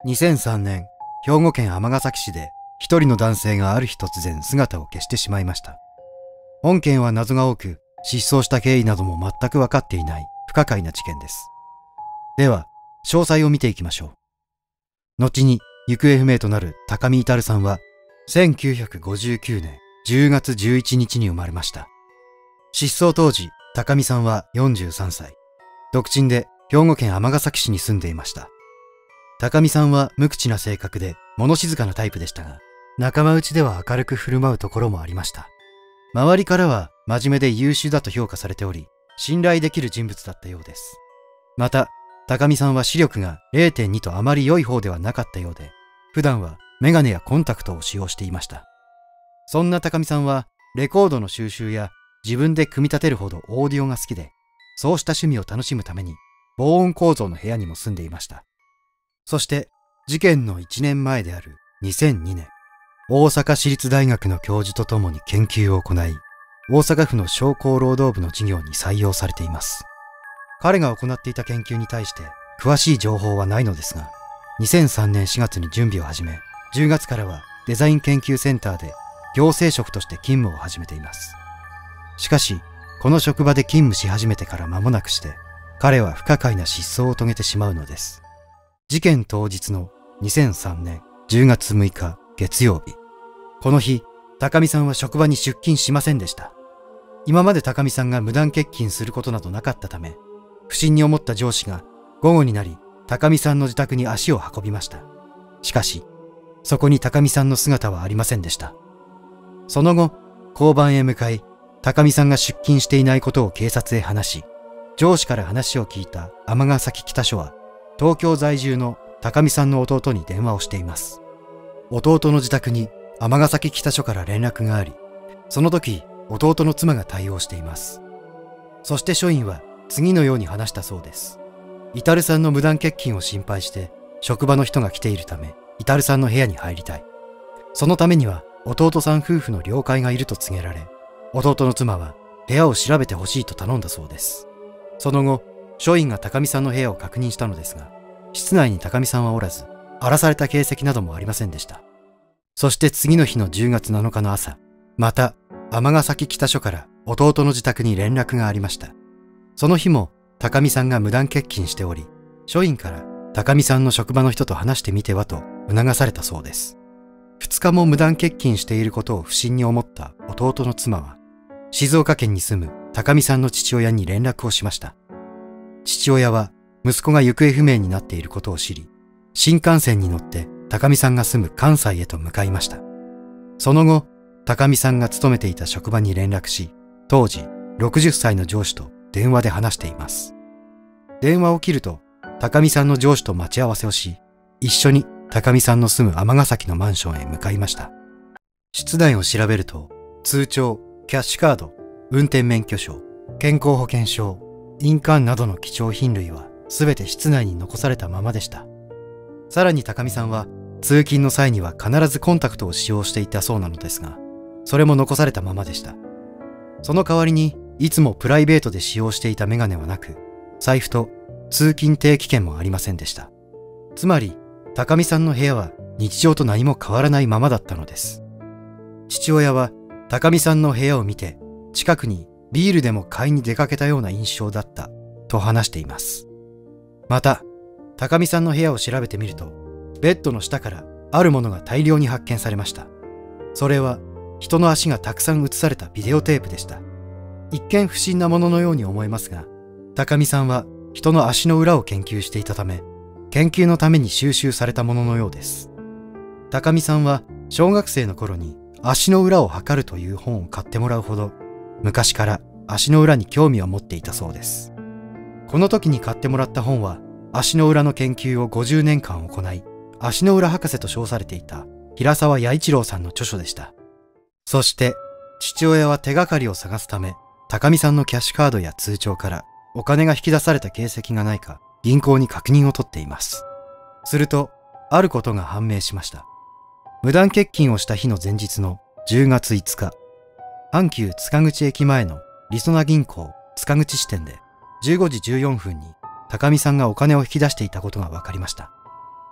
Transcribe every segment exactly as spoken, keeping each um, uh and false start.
にせんさんねん、兵庫県尼崎市で一人の男性がある日突然姿を消してしまいました。本件は謎が多く、失踪した経緯なども全く分かっていない不可解な事件です。では、詳細を見ていきましょう。後に行方不明となる高見至さんは、せんきゅうひゃくごじゅうきゅうねんじゅうがつじゅういちにちに生まれました。失踪当時、高見さんはよんじゅうさんさい。独身で兵庫県尼崎市に住んでいました。高見さんは無口な性格で物静かなタイプでしたが、仲間内では明るく振る舞うところもありました。周りからは真面目で優秀だと評価されており、信頼できる人物だったようです。また、高見さんは視力が れいてんに とあまり良い方ではなかったようで、普段はメガネやコンタクトを使用していました。そんな高見さんはレコードの収集や自分で組み立てるほどオーディオが好きで、そうした趣味を楽しむために防音構造の部屋にも住んでいました。そして事件のいちねんまえであるにせんにねん、大阪市立大学の教授と共に研究を行い、大阪府の商工労働部の事業に採用されています。彼が行っていた研究に対して詳しい情報はないのですが、にせんさんねんしがつに準備を始め、じゅうがつからはデザイン研究センターで行政職として勤務を始めています。しかし、この職場で勤務し始めてから間もなくして、彼は不可解な失踪を遂げてしまうのです。事件当日のにせんさんねんじゅうがつむいか月曜日。この日、高見さんは職場に出勤しませんでした。今まで高見さんが無断欠勤することなどなかったため、不審に思った上司が午後になり、高見さんの自宅に足を運びました。しかし、そこに高見さんの姿はありませんでした。その後、交番へ向かい、高見さんが出勤していないことを警察へ話し、上司から話を聞いた尼崎北署は、東京在住の高見さんの弟に電話をしています。弟の自宅に尼崎北署から連絡があり、その時、弟の妻が対応しています。そして署員は次のように話したそうです。至さんの無断欠勤を心配して、職場の人が来ているため、至さんの部屋に入りたい。そのためには、弟さん夫婦の了解がいると告げられ、弟の妻は部屋を調べてほしいと頼んだそうです。その後、署員が高見さんの部屋を確認したのですが、室内に高見さんはおらず、荒らされた形跡などもありませんでした。そして次の日のじゅうがつなのかの朝、また、尼崎北署から弟の自宅に連絡がありました。その日も、高見さんが無断欠勤しており、署員から高見さんの職場の人と話してみてはと促されたそうです。二日も無断欠勤していることを不審に思った弟の妻は、静岡県に住む高見さんの父親に連絡をしました。父親は息子が行方不明になっていることを知り、新幹線に乗って高見さんが住む関西へと向かいました。その後、高見さんが勤めていた職場に連絡し、当時ろくじゅっさいの上司と電話で話しています。電話を切ると、高見さんの上司と待ち合わせをし、一緒に高見さんの住む尼崎のマンションへ向かいました。室内を調べると、通帳、キャッシュカード、運転免許証、健康保険証、印鑑などの貴重品類はすべて室内に残されたままでした。さらに高見さんは通勤の際には必ずコンタクトを使用していたそうなのですが、それも残されたままでした。その代わりにいつもプライベートで使用していたメガネはなく、財布と通勤定期券もありませんでした。つまり高見さんの部屋は日常と何も変わらないままだったのです。父親は高見さんの部屋を見て、近くにビールでも買いに出かけたような印象だったと話しています。また、高見さんの部屋を調べてみると、ベッドの下からあるものが大量に発見されました。それは人の足がたくさん映されたビデオテープでした。一見不審なもののように思えますが、高見さんは人の足の裏を研究していたため、研究のために収集されたもののようです。高見さんは小学生の頃に足の裏を測るという本を買ってもらうほど、昔から足の裏に興味を持っていたそうです。この時に買ってもらった本は、足の裏の研究をごじゅうねんかん行い、足の裏博士と称されていた平沢弥一郎さんの著書でした。そして、父親は手がかりを探すため、高見さんのキャッシュカードや通帳からお金が引き出された形跡がないか、銀行に確認を取っています。すると、あることが判明しました。無断欠勤をした日の前日のじゅうがついつか、阪急塚口駅前のりそな銀行塚口支店でじゅうごじじゅうよんぷんに高見さんがお金を引き出していたことが分かりました。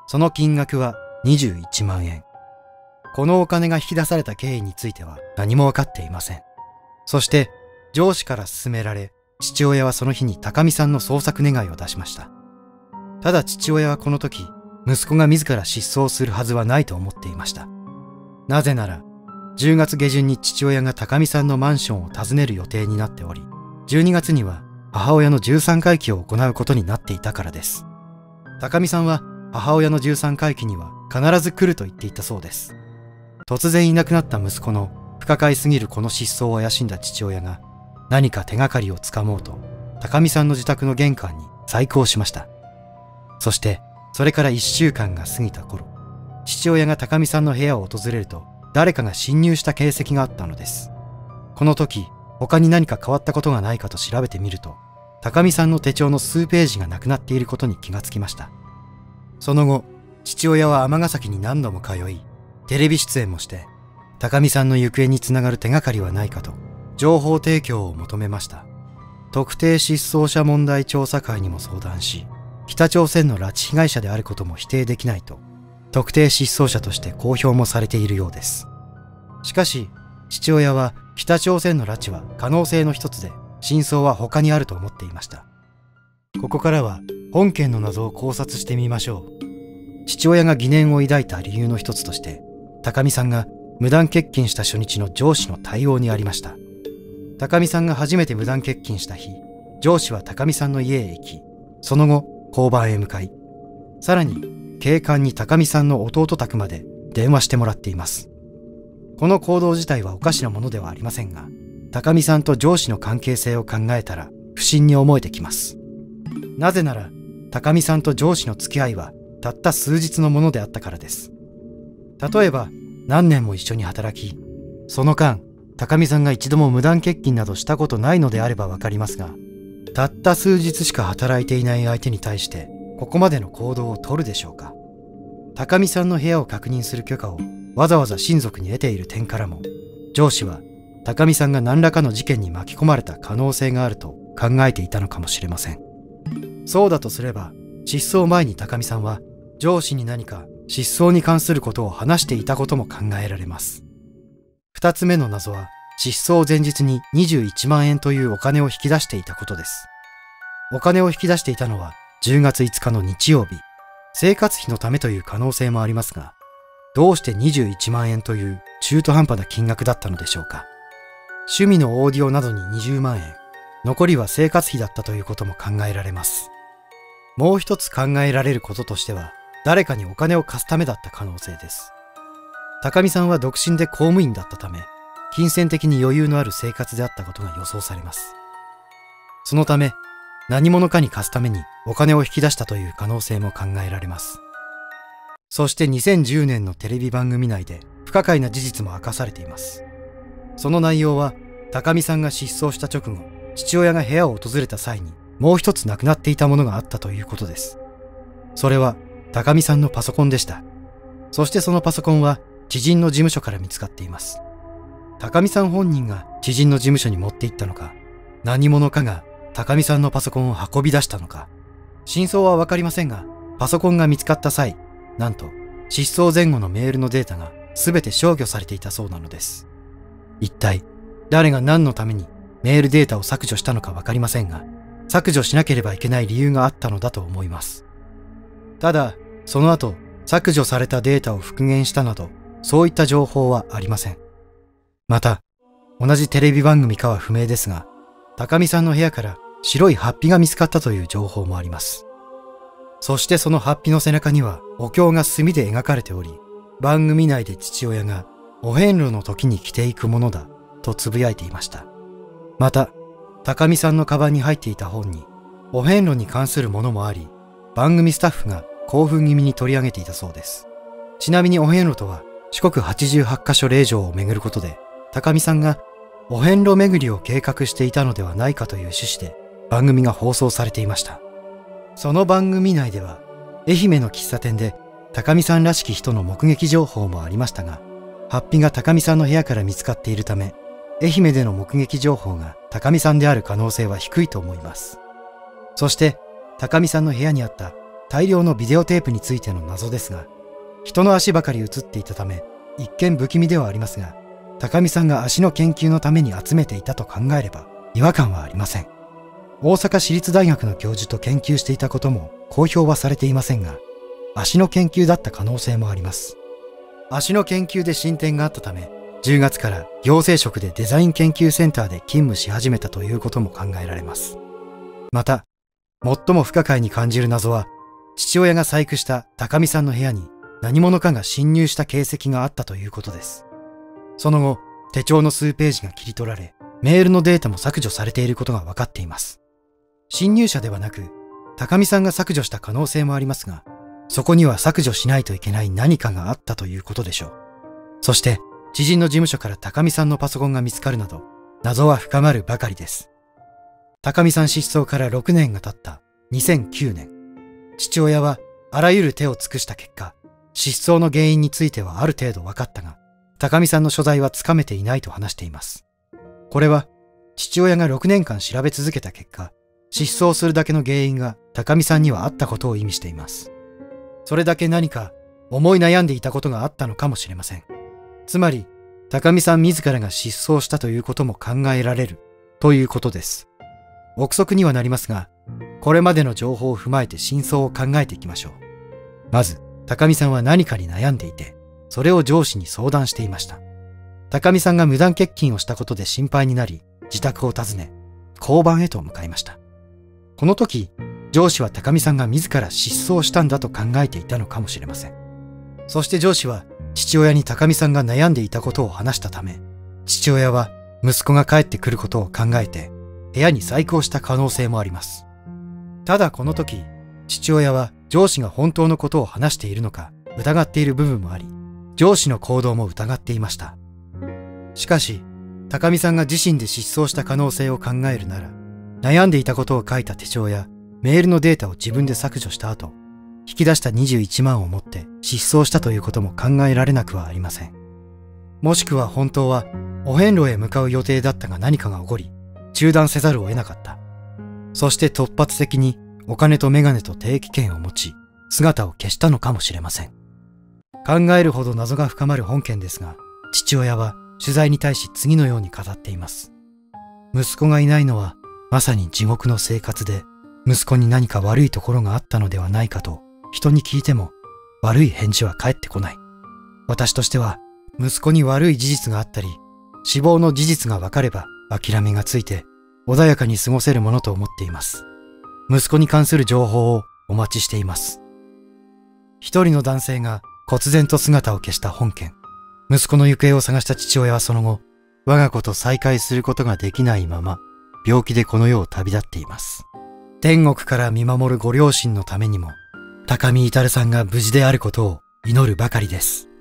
その金額はにじゅういちまんえん。このお金が引き出された経緯については何もわかっていません。そして上司から勧められ、父親はその日に高見さんの捜索願いを出しました。ただ父親はこの時、息子が自ら失踪するはずはないと思っていました。なぜなら、じゅうがつげじゅんに父親が高見さんのマンションを訪ねる予定になっており、じゅうにがつには母親のじゅうさんかい忌を行うことになっていたからです。高見さんは母親のじゅうさんかい忌には必ず来ると言っていたそうです。突然いなくなった息子の不可解すぎるこの失踪を怪しんだ父親が何か手がかりをつかもうと高見さんの自宅の玄関に細工をしました。そしてそれからいっしゅうかんが過ぎた頃、父親が高見さんの部屋を訪れると誰かが侵入した形跡があったのです。この時他に何か変わったことがないかと調べてみると、高見さんの手帳の数ページがなくなっていることに気がつきました。その後、父親は尼崎に何度も通い、テレビ出演もして、高見さんの行方につながる手がかりはないかと、情報提供を求めました。特定失踪者問題調査会にも相談し、北朝鮮の拉致被害者であることも否定できないと、特定失踪者として公表もされているようです。しかし、父親は北朝鮮の拉致は可能性の一つで、真相は他にあると思っていました。ここからは本件の謎を考察してみましょう。父親が疑念を抱いた理由の一つとして、高見さんが無断欠勤した初日の上司の対応にありました。高見さんが初めて無断欠勤した日、上司は高見さんの家へ行き、その後交番へ向かい、さらに警官に高見さんの弟宅まで電話してもらっています。この行動自体はおかしなものではありませんが、高見さんと上司の関係性を考えたら不審に思えてきます。なぜなら高見さんと上司の付き合いはたった数日のものであったからです。例えば何年も一緒に働き、その間高見さんが一度も無断欠勤などしたことないのであればわかりますが、たった数日しか働いていない相手に対してここまでの行動を取るでしょうか。高見さんの部屋を確認する許可をわざわざ親族に得ている点からも、上司は高見さんが何らかの事件に巻き込まれた可能性があると考えていたのかもしれません。そうだとすれば、失踪前に高見さんは上司に何か失踪に関することを話していたことも考えられます。二つ目の謎は、失踪前日ににじゅういちまんえんというお金を引き出していたことです。お金を引き出していたのはじゅうがついつかの日曜日。生活費のためという可能性もありますが、どうしてにじゅういちまんえんという中途半端な金額だったのでしょうか。趣味のオーディオなどににじゅうまんえん、残りは生活費だったということも考えられます。もう一つ考えられることとしては、誰かにお金を貸すためだった可能性です。高見さんは独身で公務員だったため、金銭的に余裕のある生活であったことが予想されます。そのため、何者かに貸すためにお金を引き出したという可能性も考えられます。そしてにせんじゅうねんのテレビ番組内で不可解な事実も明かされています。その内容は、高見さんが失踪した直後、父親が部屋を訪れた際にもう一つなくなっていたものがあったということです。それは高見さんのパソコンでした。そしてそのパソコンは知人の事務所から見つかっています。高見さん本人が知人の事務所に持って行ったのか、何者かが高見さんのパソコンを運び出したのか、真相はわかりませんが、パソコンが見つかった際、なんと失踪前後のメールのデータが全て消去されていたそうなのです。一体誰が何のためにメールデータを削除したのかわかりませんが、削除しなければいけない理由があったのだと思います。ただ、その後、削除されたデータを復元したなど、そういった情報はありません。また、同じテレビ番組かは不明ですが、高見さんの部屋から白い法被が見つかったという情報もあります。そしてその法被の背中にはお経が墨で描かれており、番組内で父親がお遍路の時に着ていくものだとつぶやいていました。また、高見さんのカバンに入っていた本にお遍路に関するものもあり、番組スタッフが興奮気味に取り上げていたそうです。ちなみにお遍路とは四国はちじゅうはちカ所霊場を巡ることで、高見さんがお遍路巡りを計画していたのではないかという趣旨で番組が放送されていました。その番組内では愛媛の喫茶店で高見さんらしき人の目撃情報もありましたが、法被が高見さんの部屋から見つかっているため、愛媛での目撃情報が高見さんである可能性は低いと思います。そして高見さんの部屋にあった大量のビデオテープについての謎ですが、人の足ばかり写っていたため、一見不気味ではありますが、高見さんが足の研究のために集めていたと考えれば違和感はありません。大阪市立大学の教授と研究していたことも公表はされていませんが、足の研究だった可能性もあります。足の研究で進展があったため、じゅうがつから行政職でデザイン研究センターで勤務し始めたということも考えられます。また、最も不可解に感じる謎は、父親が細工した高見さんの部屋に何者かが侵入した形跡があったということです。その後、手帳の数ページが切り取られ、メールのデータも削除されていることが分かっています。侵入者ではなく、高見さんが削除した可能性もありますが、そこには削除しないといけない何かがあったということでしょう。そして、知人の事務所から高見さんのパソコンが見つかるなど、謎は深まるばかりです。高見さん失踪からろくねんが経ったにせんきゅうねん、父親はあらゆる手を尽くした結果、失踪の原因についてはある程度分かったが、高見さんの所在はつかめていないと話しています。これは、父親がろくねんかん調べ続けた結果、失踪するだけの原因が高見さんにはあったことを意味しています。それだけ何か思い悩んでいたことがあったのかもしれません。つまり、高見さん自らが失踪したということも考えられるということです。憶測にはなりますが、これまでの情報を踏まえて真相を考えていきましょう。まず、高見さんは何かに悩んでいて、それを上司に相談していました。高見さんが無断欠勤をしたことで心配になり、自宅を訪ね、交番へと向かいました。この時、上司は高見さんが自ら失踪したんだと考えていたのかもしれません。そして上司は、父親に高見さんが悩んでいたことを話したため、父親は息子が帰ってくることを考えて、部屋に細工をした可能性もあります。ただこの時、父親は上司が本当のことを話しているのか疑っている部分もあり、上司の行動も疑っていました。しかし、高見さんが自身で失踪した可能性を考えるなら、悩んでいたことを書いた手帳やメールのデータを自分で削除した後、引き出したにじゅういちまんを持って失踪したということも考えられなくはありません。もしくは本当はお遍路へ向かう予定だったが何かが起こり、中断せざるを得なかった。そして突発的にお金とメガネと定期券を持ち、姿を消したのかもしれません。考えるほど謎が深まる本件ですが、父親は取材に対し次のように語っています。息子がいないのはまさに地獄の生活で、息子に何か悪いところがあったのではないかと人に聞いても悪い返事は返ってこない。私としては息子に悪い事実があったり、死亡の事実が分かれば諦めがついて穏やかに過ごせるものと思っています。息子に関する情報をお待ちしています。一人の男性が忽然と姿を消した本件。息子の行方を探した父親はその後、我が子と再会することができないまま、病気でこの世を旅立っています。天国から見守るご両親のためにも、高見至さんが無事であることを祈るばかりです。